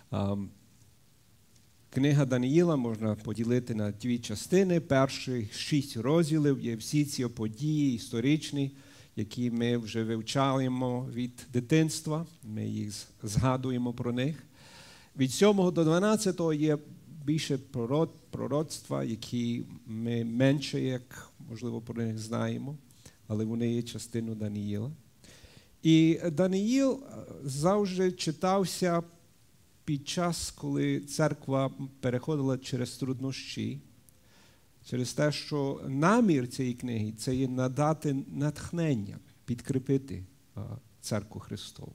Книга Даниїла можна поділити на дві частини. Перші 6 розділів є всі ці події історичні, які ми вже вивчаємо від дитинства. Ми їх згадуємо про них. Від 7 до 12 є більше пророцтва, які ми менше, як, можливо, про них знаємо, але вони є частиною Даниїла. І Даниїл завжди читався під час, коли церква переходила через труднощі, через те, що намір цієї книги – це є надати натхнення, підкріпити церкву Христову.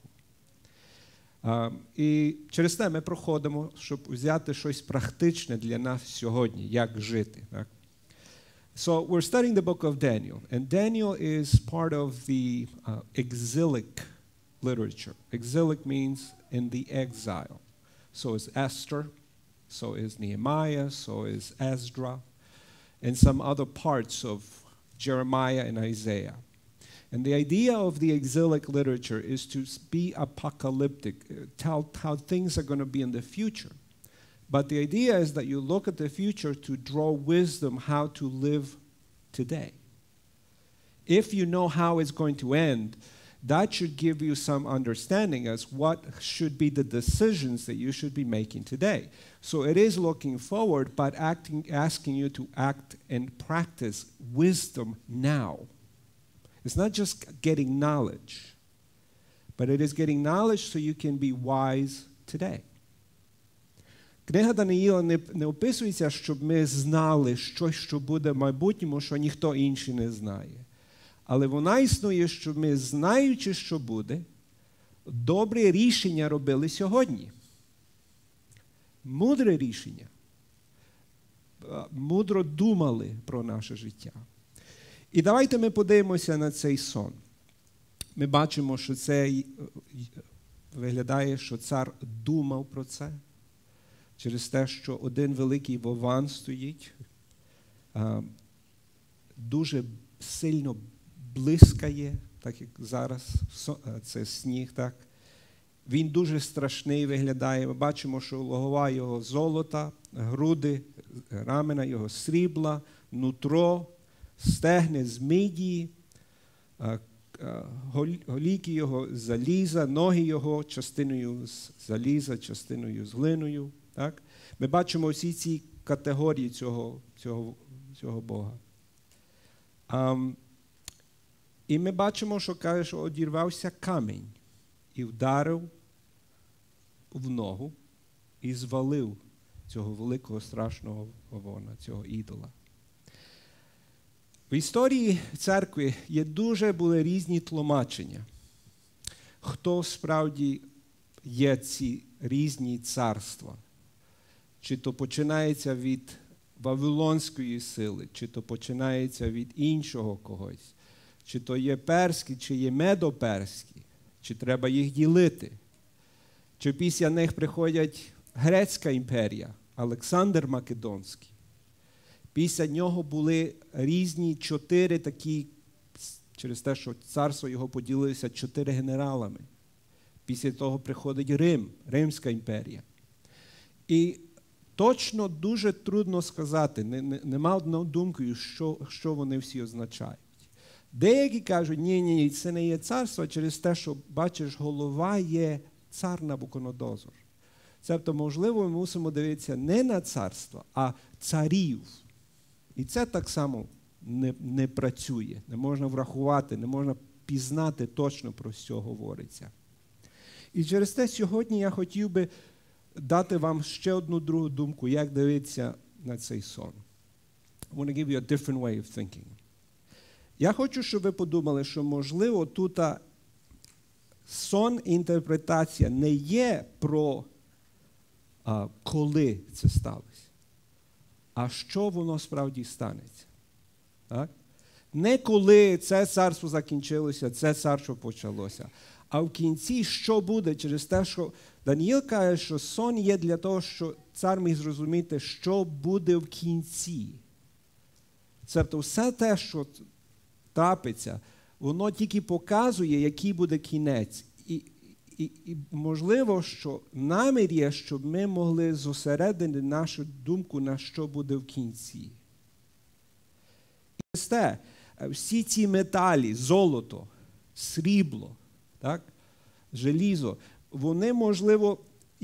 І через те ми проходимо, щоб взяти щось практичне для нас сьогодні, як жити. So we're studying the book of Daniel, and Daniel is part of the exilic literature. Exilic means in the exile. So is Esther, so is Nehemiah, so is Ezra, and some other parts of Jeremiah and Isaiah. And the idea of the exilic literature is to be apocalyptic, tell how things are going to be in the future. But the idea is that you look at the future to draw wisdom how to live today. If you know how it's going to end, that should give you some understanding as what should be the decisions that you should be making today. So it is looking forward, but asking you to act and practice wisdom now. It's not just getting knowledge, but it is getting knowledge so you can be wise today. Книга Даниїла не описується, щоб ми знали щось, що буде в майбутньому, що ніхто інший не знає. Але вона існує, щоб ми, знаючи, що буде, добре рішення робили сьогодні. Мудре рішення. Мудро думали про наше життя. І давайте ми подивимося на цей сон. Ми бачимо, що це виглядає, що цар думав про це. Через те, що один великий вован стоїть, дуже сильно блискає, так як зараз, це сніг, так. Він дуже страшний виглядає. Ми бачимо, що голова його золота, груди, рамена його срібла, нутро, стегни з мидії, голіки його з заліза, ноги його частиною з заліза, частиною з глиною. Так? Ми бачимо всі ці категорії цього Бога. І ми бачимо, що каже, що одірвався камінь і вдарив в ногу і звалив цього великого страшного вовона, цього ідола. В історії церкви були різні тлумачення. Хто справді є ці різні царства? Чи то починається від вавилонської сили, чи то починається від іншого когось, чи то є перські, чи є медоперські, чи треба їх ділити, чи після них приходять Грецька імперія, Олександр Македонський. Після нього були різні 4 такі, через те, що царство його поділилося 4 генералами. Після того приходить Рим, Римська імперія. І точно дуже трудно сказати, нема одної думки, що вони всі означають. Деякі кажуть, ні, це не є царство, через те, що, бачиш, голова є цар Навуходоносор. Тобто, можливо, ми мусимо дивитися не на царство, а царів. І це так само не працює, не можна врахувати, не можна пізнати точно, про що говориться. І через те сьогодні я хотів би дати вам ще одну другу думку, як дивитися на цей сон. I want to give you a different way of thinking. Я хочу, щоб ви подумали, що, можливо, тут сон, інтерпретація не є про коли це сталося, а що воно справді станеться. Так? Не коли це царство закінчилося, це царство почалося, а в кінці, що буде через те, що Даниїл каже, що сон є для того, що цар міг зрозуміти, що буде в кінці. Тобто все те, що трапиться, воно тільки показує, який буде кінець. І І можливо, що намір є, щоб ми могли зосередити нашу думку, на що буде в кінці. І те, всі ці металі, золото, срібло, так, желізо, вони, можливо,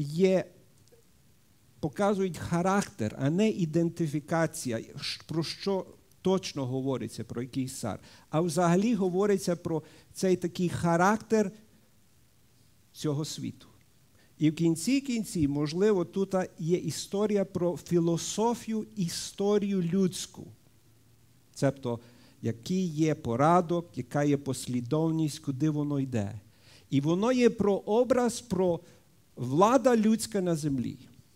показують характер, а не ідентифікація, про що точно говориться, про якийсь цар. А взагалі говориться про цей такий характер цього світу. І в кінці, можливо, тут є історія про філософію, історію людську. Тобто, який є порядок, яка є послідовність, куди воно йде. І воно є про образ, про влада людська на землі.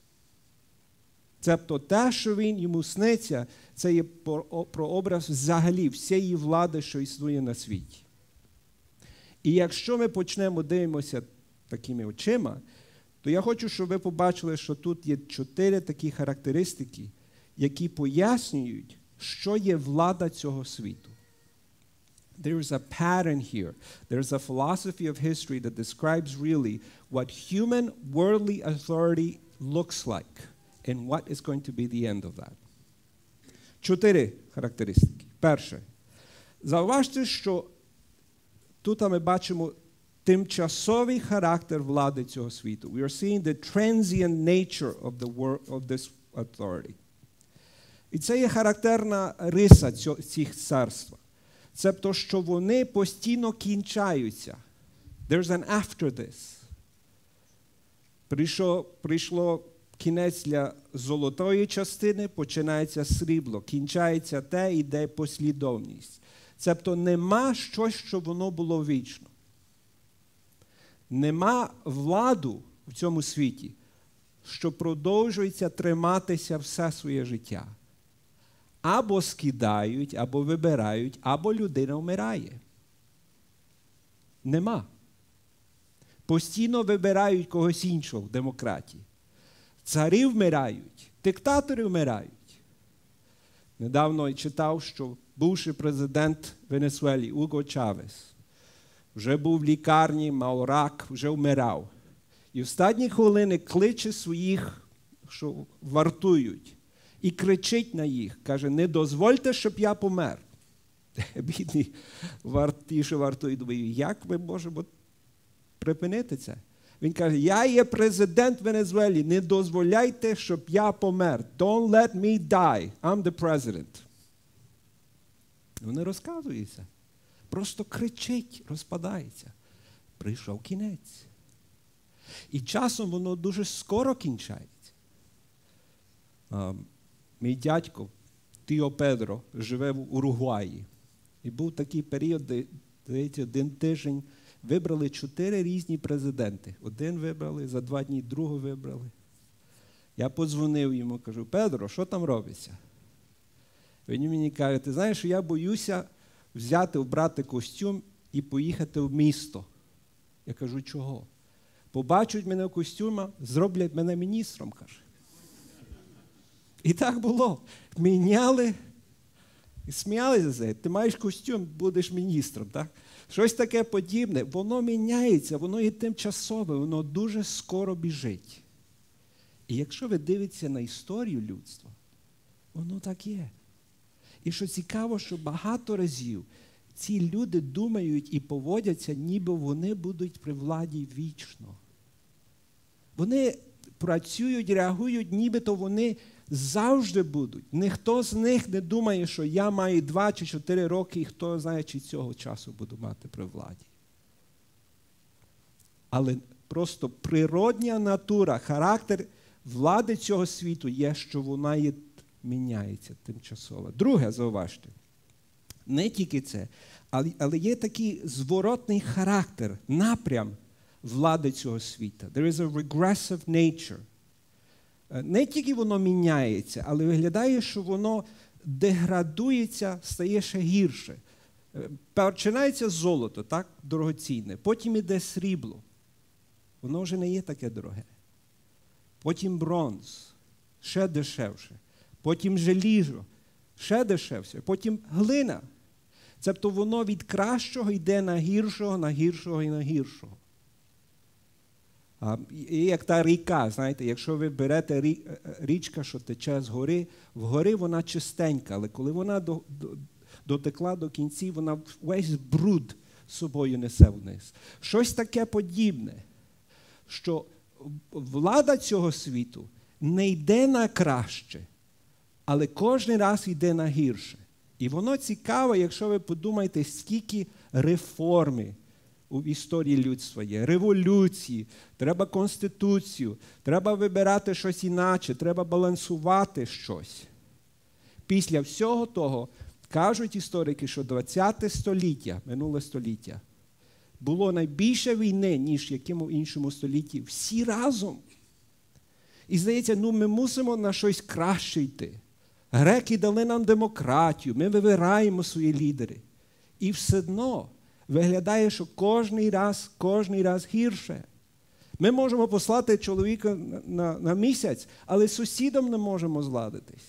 Тобто те, що йому сниться, це є про образ взагалі всієї влади, що існує на світі. І якщо ми почнемо дивитися такими очима, то я хочу, щоб ви побачили, що тут є 4 такі характеристики, які пояснюють, що є влада цього світу. There is a pattern here. There is a philosophy of history that describes really what human worldly authority looks like and what is going to be the end of that. 4 характеристики. Перше. Зауважте, що тут ми бачимо тимчасовий характер влади цього світу. We are seeing the transient nature of this authority. І це є характерна риса цих царств. Це то, що вони постійно кінчаються. There's an after this. Прийшло кінець для золотої частини, починається срібло. Кінчається те, йде послідовність. Тобто нема щось, що воно було вічно. Нема владу в цьому світі, що продовжується триматися все своє життя. Або скидають, або вибирають, або людина вмирає. Нема. Постійно вибирають когось іншого в демократії. Царі вмирають, диктатори вмирають. Недавно я читав, що бувший президент Венесуели Уго Чавес вже був в лікарні, мав рак, вже вмирав. І в останні хвилини кличе своїх, що вартують, і кричить на їх, каже, не дозвольте, щоб я помер. Бідні ті, що вартують, думають, як ми можемо припинити це? Він каже, я є президент Венесуели, не дозволяйте, щоб я помер. Don't let me die, I'm the president. Вони розказуються. Просто кричить, розпадається. Прийшов кінець. І часом воно дуже скоро кінчається. Мій дядько, Тіо Педро, живе в Уругваї. І був такий період, де, здається, 1 тиждень вибрали 4 різні президенти. Один вибрали, за 2 дні другого вибрали. Я подзвонив йому, кажу, Педро, що там робиться? Він мені каже, ти знаєш, що я боюся вбрати костюм і поїхати в місто. Я кажу, чого? Побачать мене в костюмі, зроблять мене міністром, каже. І так було. Міняли і сміялися за це. Ти маєш костюм, будеш міністром, так? Щось таке подібне. Воно міняється, воно є тимчасове, воно дуже скоро біжить. І якщо ви дивитеся на історію людства, воно так є. І що цікаво, що багато разів ці люди думають і поводяться, ніби вони будуть при владі вічно. Вони працюють, реагують, нібито вони завжди будуть. Ніхто з них не думає, що я маю 2 чи 4 роки, і хто знає, чи цього часу буду мати при владі. Але просто природня натура, характер влади цього світу є, що вона є, міняється тимчасово. Друге, зауважте, не тільки це, але є такий зворотний характер, напрям влади цього світу. There is a regressive nature. Не тільки воно міняється, але виглядає, що воно деградується, стає ще гірше. Починається золото, так, дорогоцінне, потім іде срібло. Воно вже не є таке дороге. Потім бронз, ще дешевше. Потім желізо, ще дешевше. Потім глина. Тобто воно від кращого йде на гіршого, на гіршого і на гіршого. І як та ріка, знаєте, якщо ви берете річка, що тече згори, вгори вона чистенька, але коли вона дотекла до кінці, вона весь бруд з собою несе вниз. Щось таке подібне, що влада цього світу не йде на краще, але кожен раз йде на гірше. І воно цікаво, якщо ви подумаєте, скільки реформи в історії людства є, революції, треба конституцію, треба вибирати щось інакше, треба балансувати щось. Після всього того, кажуть історики, що 20 століття, минуле століття, було найбільше війни, ніж в якому іншому столітті, всі разом. І здається, ми мусимо на щось краще йти. Греки дали нам демократію, ми вибираємо свої лідери. І все одно виглядає, що кожний раз гірше. Ми можемо послати чоловіка на місяць, але з сусідом не можемо зладитись.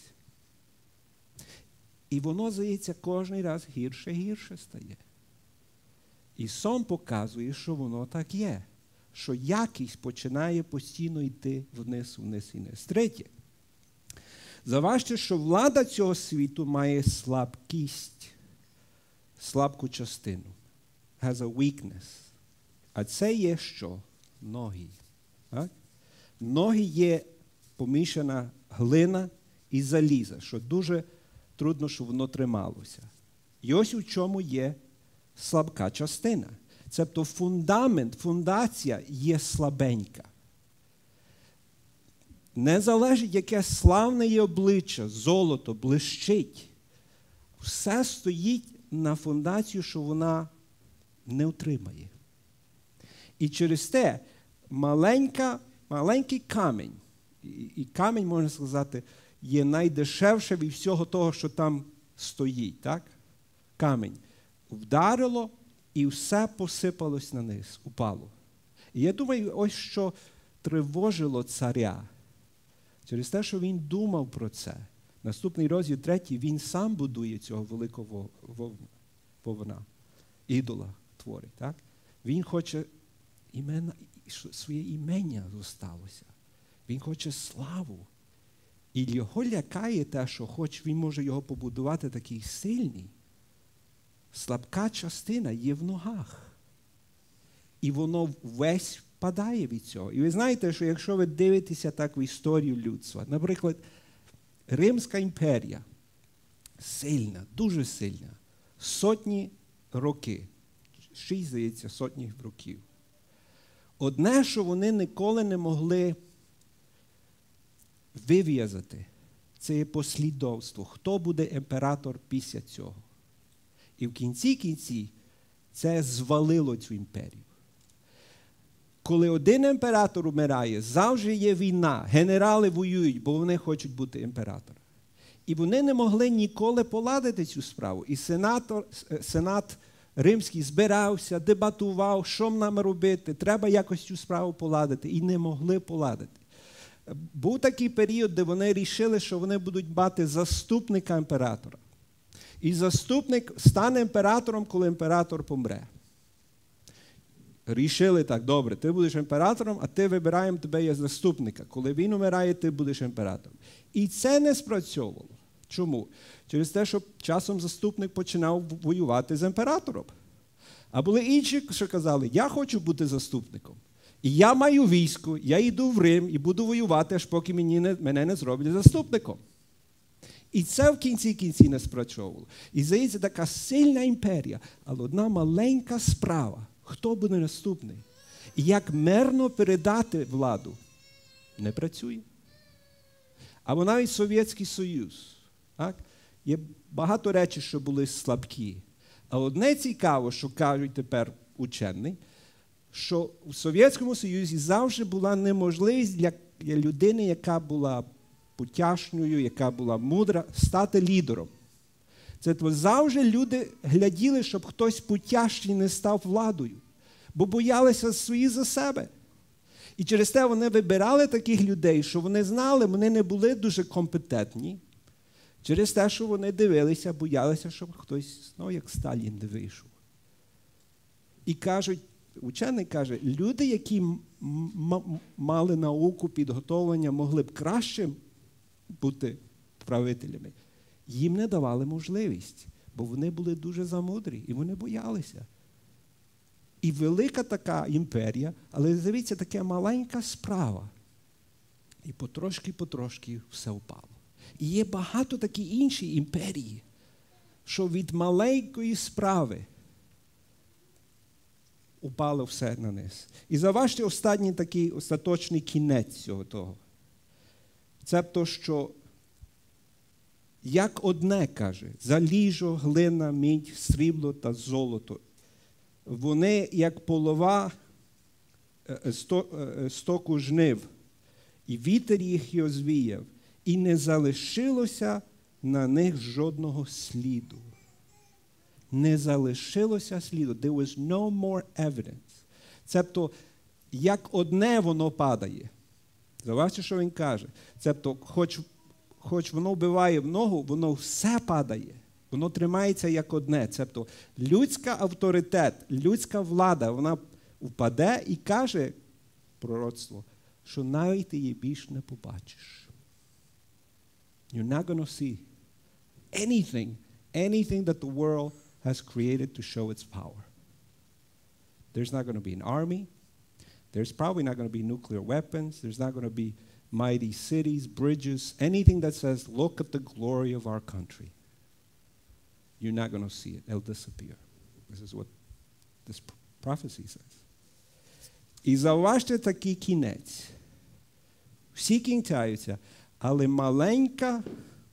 І воно, здається, кожний раз гірше і гірше стає. І сон показує, що воно так є. Що якість починає постійно йти вниз. Третє. Заважте, що влада цього світу має слабкість, слабку частину. Has a weakness. А це є що? Ноги. Так? Ноги є помішана глина і заліза, що дуже трудно, щоб воно трималося. І ось у чому є слабка частина. Тобто фундація є слабенька. Не залежить, яке славне є обличчя, золото, блищить. Все стоїть на фундацію, що вона не утримає. І через те маленький камінь, і камінь, можна сказати, є найдешевше від всього того, що там стоїть. Так? Камінь. Вдарило, і все посипалось на низ, упало. І я думаю, ось що тривожило царя. Через те, що він думав про це. Наступний розділ 3, він сам будує цього великого вовна, ідола творить. Так? Він хоче своє імення зосталося. Він хоче славу. І його лякає те, що хоч він може його побудувати такий сильний, слабка частина є в ногах. І воно весь впадає від цього. І ви знаєте, що якщо ви дивитеся так в історію людства, наприклад, Римська імперія сильна, дуже сильна, сотні років, 6, здається, сотні років. Одне, що вони ніколи не могли вив'язати, це є послідовство. Хто буде імператор після цього? І в кінці це звалило цю імперію. Коли один імператор умирає, завжди є війна. Генерали воюють, бо вони хочуть бути імператором. І вони не могли ніколи поладити цю справу. І сенат римський збирався, дебатував, що нам робити, треба якось цю справу поладити. І не могли поладити. Був такий період, де вони вирішили, що вони будуть мати заступника імператора. І заступник стане імператором, коли імператор помре. Рішили так, добре, ти будеш імператором, а ти вибираємо тебе як заступника. Коли він умирає, ти будеш імператором. І це не спрацьовувало. Чому? Через те, що часом заступник починав воювати з імператором. А були інші, що казали, я хочу бути заступником. І я маю військо, я йду в Рим і буду воювати, аж поки мене не зроблять заступником. І це в кінці не спрацьовувало. І, здається, така сильна імперія, але одна маленька справа. Хто буде наступний? І як мирно передати владу? Не працює. Або навіть Совєтський Союз. Так? Є багато речей, що були слабкі. А одне цікаво, що кажуть тепер учені, що у Совєтському Союзі завжди була неможливість для людини, яка була потяжною, яка була мудра, стати лідером. Це завжди люди гляділи, щоб хтось потяжний не став владою, бо боялися свої за себе. І через те вони вибирали таких людей, що вони знали, вони не були дуже компетентні. Через те, що вони дивилися, боялися, щоб хтось, як Сталін, не вийшов. І кажуть, учений каже, люди, які мали науку, підготовлення, могли б краще бути правителями, їм не давали можливість, бо вони були дуже замудрі, і вони боялися. І велика така імперія, але, дивіться, така маленька справа. І потрошки все впало. І є багато такі інші імперії, що від маленької справи упало все на низ. І заважте останній такий остаточний кінець цього того. Це то, що як одне, каже, залізо, глина, мідь, срібло та золото. Вони, як полова стоку жнив, і вітер їх розвіяв, і не залишилося на них жодного сліду. Не залишилося сліду. There was no more evidence. Цебто, як одне воно падає. Заважте, що він каже. Цебто, хоч воно вбиває в ногу, воно все падає. Воно тримається як одне. Цебто, людська авторитет, людська влада, вона впаде і каже пророцтво, що навіть ти її більш не побачиш. You're not going to see anything that the world has created to show its power. There's not going to be an army. There's probably not going to be nuclear weapons. There's not going to be mighty cities, bridges, anything that says, look at the glory of our country. You're not going to see it. It'll disappear. This is what this prophecy says. І зауважте такий кінець. Всі кінчаються, але маленька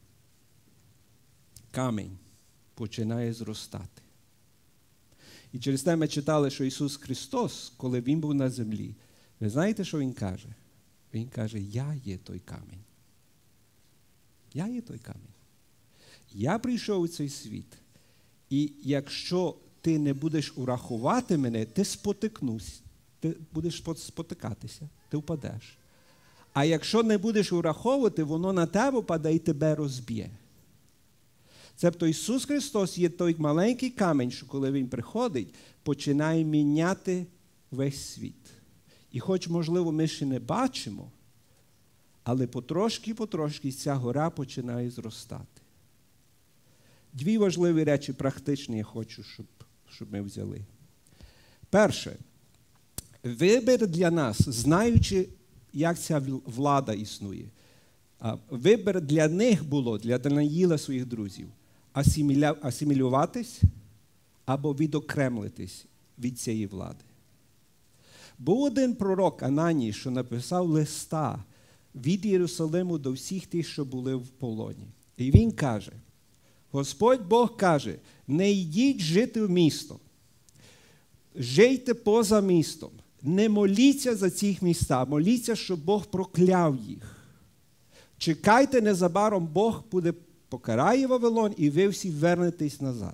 камінь починає зростати. І через те ми читали, що Ісус Христос, коли Він був на землі, ви знаєте, що Він каже? Він каже, я є той камінь. Я є той камінь. Я прийшов у цей світ. І якщо ти не будеш урахувати мене, ти спотикнусь. Ти будеш спотикатися, ти впадеш. А якщо не будеш ураховувати, воно на тебе паде і тебе розб'є. Тобто Ісус Христос є той маленький камінь, що коли Він приходить, починає міняти весь світ. І хоч, можливо, ми ще не бачимо, але потрошки ця гора починає зростати. Дві важливі речі практичні я хочу, щоб ми взяли. Перше. Вибір для нас, знаючи, як ця влада існує. Вибір для них було, для Даниїла своїх друзів, асимілюватись або відокремлитись від цієї влади. Був один пророк Ананій, що написав листа від Єрусалиму до всіх тих, що були в полоні. І він каже, Господь Бог каже, не йдіть жити в місто, жийте поза містом. Не моліться за ці міста, моліться, щоб Бог прокляв їх. Чекайте, незабаром Бог покарає Вавилон, і ви всі вернетесь назад.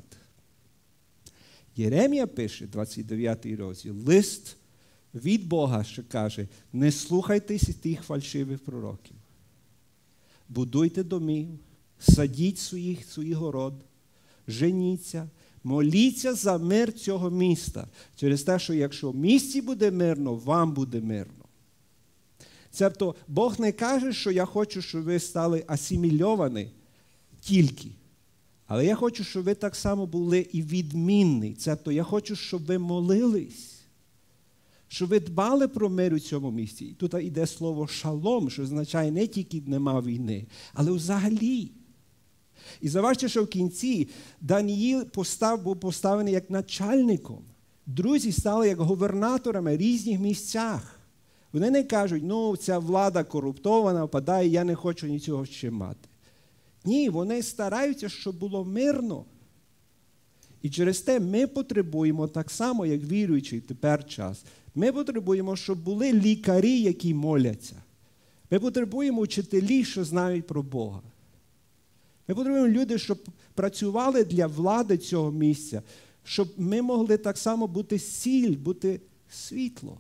Єремія пише, 29 розділ, лист від Бога, що каже, не слухайтеся тих фальшивих пророків. Будуйте домів, садіть свій город, женіться, моліться за мир цього міста. Через те, що якщо в місті буде мирно, вам буде мирно. Тобто Бог не каже, що я хочу, щоб ви стали асимільовані тільки. Але я хочу, щоб ви так само були і відмінні. Тобто я хочу, щоб ви молились. Щоб ви дбали про мир у цьому місті. І тут йде слово шалом, що означає не тільки нема війни, але взагалі. І заважте, що в кінці Даниїл був поставлений як начальником. Друзі стали як губернаторами в різних місцях. Вони не кажуть, ця влада корумпована, впадає, я не хочу нічого ще мати. Ні, вони стараються, щоб було мирно. І через те ми потребуємо так само, як віруючий тепер час. Ми потребуємо, щоб були лікарі, які моляться. Ми потребуємо вчителі, що знають про Бога. Ми потребуємо людей, щоб працювали для влади цього місця, щоб ми могли так само бути сіль, бути світло.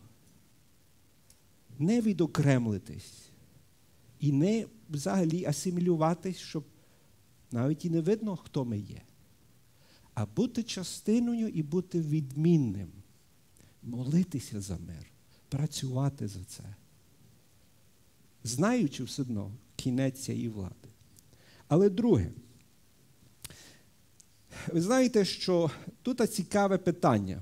Не відокремлитись. І не взагалі асимілюватись, щоб навіть і не видно, хто ми є. А бути частиною і бути відмінним. молитися за мир, працювати за це. Знаючи все одно кінець цієї влади. Але друге, ви знаєте, що тут цікаве питання.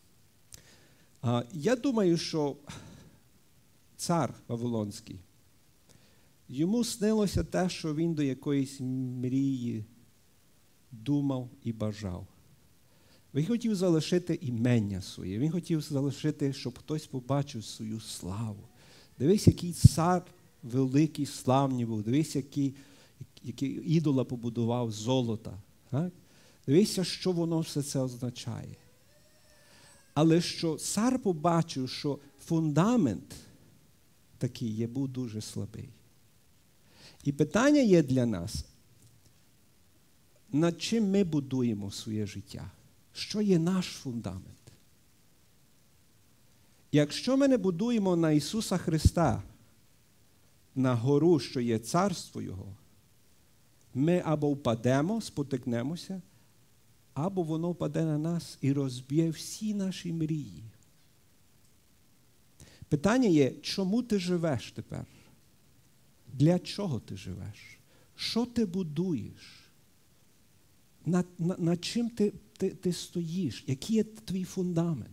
Я думаю, що цар Вавилонський, йому снилося те, що він до якоїсь мрії думав і бажав. Він хотів залишити імення своє, він хотів залишити, щоб хтось побачив свою славу. Дивись, який цар великий, славний був, дивись, який ідола побудував золота. Так? Дивися, що воно все це означає. Але що цар побачив, що фундамент такий був дуже слабий. І питання є для нас, над чим ми будуємо своє життя? Що є наш фундамент? Якщо ми не будуємо на Ісуса Христа, на гору, що є царство Його, ми або впадемо, спотикнемося, або воно впаде на нас і розб'є всі наші мрії. Питання є, чому ти живеш тепер? Для чого ти живеш? Що ти будуєш? Над чим ти стоїш? Який є твій фундамент?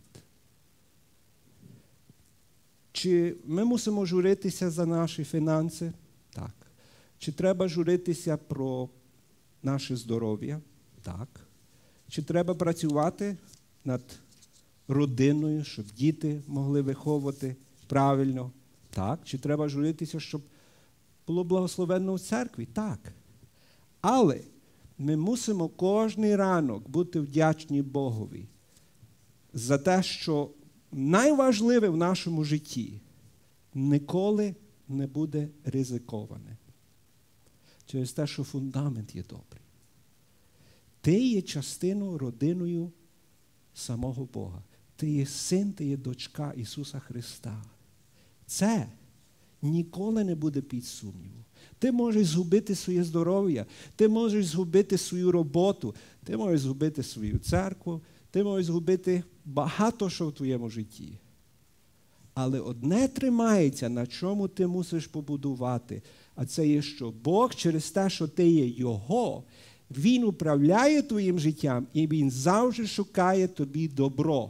Чи ми мусимо журитися за наші фінанси? Так. Чи треба журитися про наше здоров'я? Так. Чи треба працювати над родиною, щоб діти могли виховувати правильно? Так. Чи треба журитися, щоб було благословенно в церкві? Так. Але ми мусимо кожний ранок бути вдячні Богові за те, що найважливе в нашому житті ніколи не буде ризиковане. Через те, що фундамент є добрий. Ти є частиною, родиною самого Бога. Ти є син, ти є дочка Ісуса Христа. Це ніколи не буде під сумнівом. Ти можеш згубити своє здоров'я, ти можеш згубити свою роботу, ти можеш згубити свою церкву, ти можеш згубити багато що в твоєму житті. Але одне тримається, на чому ти мусиш побудувати, а це є, що Бог через те, що ти є Його, Він управляє твоїм життям і Він завжди шукає тобі добро.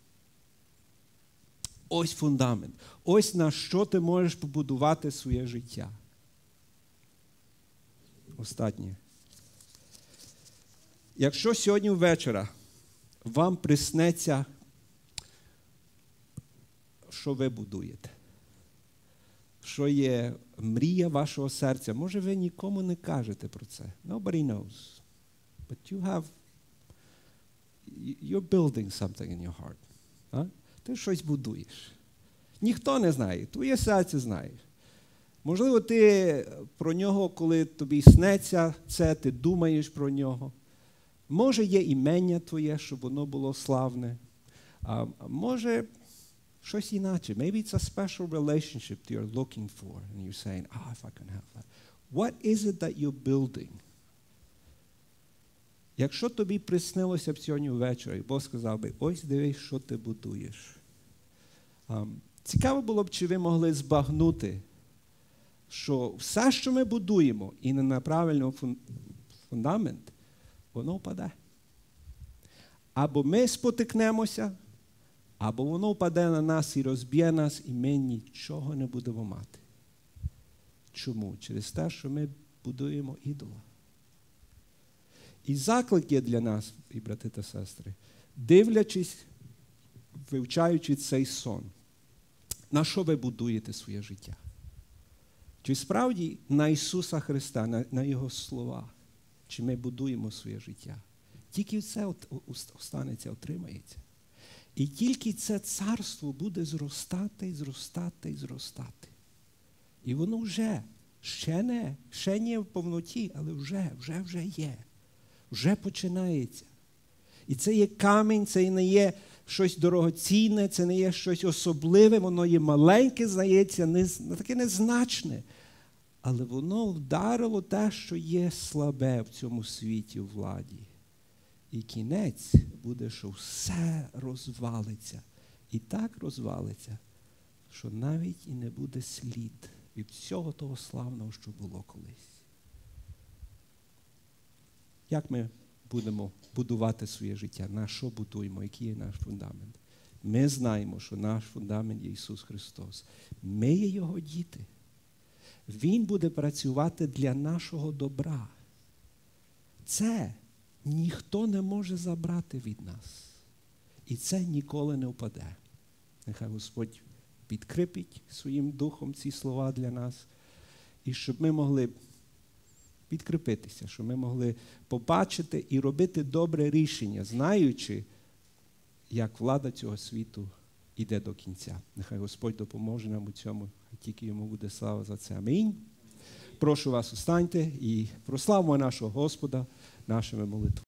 Ось фундамент. Ось на що ти можеш побудувати своє життя. Останнє. Якщо сьогодні ввечері вам приснеться, що ви будуєте, що є мрія вашого серця, може ви нікому не кажете про це. Nobody knows. But you're building something in your heart. Ти щось будуєш. Ніхто не знає, твоє серце знає. Можливо, ти про нього, коли тобі снеться це, ти думаєш про нього. Може, є імення твоє, щоб воно було славне. А може, щось інакше. Maybe it's a special relationship that you're looking for. And you're saying, if I can have that. What is it that you're building? Якщо тобі приснилося б сьогодні ввечері, Бог сказав би, ось дивись, що ти будуєш. Цікаво було б, чи ви могли збагнути, що все, що ми будуємо, і не на правильний фундамент, воно впаде. Або ми спотикнемося, або воно впаде на нас і розб'є нас, і ми нічого не будемо мати. Чому? Через те, що ми будуємо ідола. І заклик є для нас, і брати та сестри, дивлячись, вивчаючи цей сон, на що ви будуєте своє життя? Чи справді на Ісуса Христа, на Його слова? Чи ми будуємо своє життя? Тільки це останеться, отримається. І тільки це царство буде зростати, і зростати, і зростати. І воно вже, ще не в повноті, але вже є. Вже починається. І це є камінь, це не є щось дорогоцінне, це не є щось особливе, воно є маленьке, здається, таке незначне. Але воно вдарило те, що є слабе в цьому світі, у владі. І кінець буде, що все розвалиться. і так розвалиться, що навіть і не буде слід від всього того славного, що було колись. Як ми будемо будувати своє життя? На що будуємо? Який є наш фундамент? Ми знаємо, що наш фундамент є Ісус Христос. Ми є Його діти. Він буде працювати для нашого добра. Це ніхто не може забрати від нас. І це ніколи не впаде. Нехай Господь підкріпить своїм духом ці слова для нас. І щоб ми могли підкріпитися, щоб ми могли побачити і робити добре рішення, знаючи, як влада цього світу йде до кінця. Нехай Господь допоможе нам у цьому, і тільки Йому буде слава за це. Амінь. Прошу вас, устаньте і прославимо нашого Господа нашими молитвами.